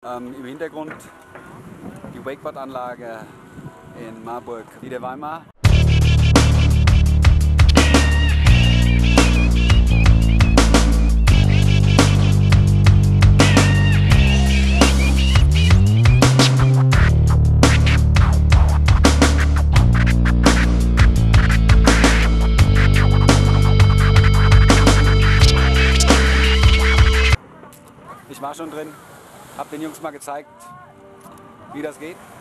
Im Hintergrund die Wakeboard-Anlage in Marburg, Ande Werner. Ich war schon drin, habe den Jungs mal gezeigt, wie das geht.